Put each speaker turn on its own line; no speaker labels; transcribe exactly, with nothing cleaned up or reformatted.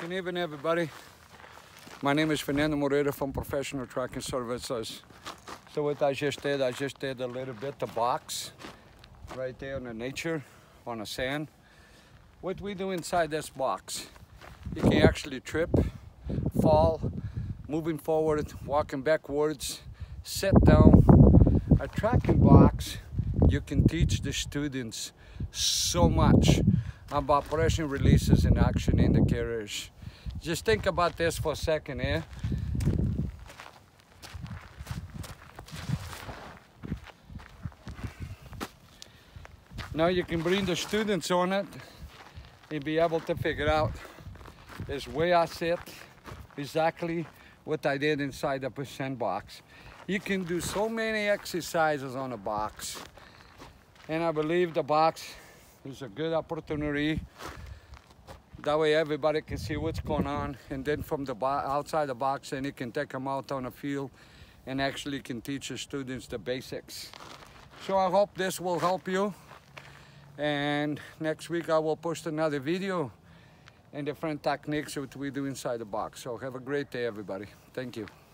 Good evening, everybody. My name is Fernando Moreira from Professional Tracking Services. So what I just did, I just did a little bit of box right there in the nature, on the sand. What we do inside this box, you can actually trip, fall, moving forward, walking backwards, sit down. A tracking box, you can teach the students so much about pressure releases and action indicators. Just think about this for a second here. Now you can bring the students on it and be able to figure out is where I sit, exactly what I did inside the percent box. You can do so many exercises on a box, and I believe the box is a good opportunity. That way everybody can see what's going on, and then from the outside the box, then you can take them out on the field and actually can teach the students the basics. So I hope this will help you, and next week I will post another video and different techniques that we do inside the box. So have a great day, everybody. Thank you.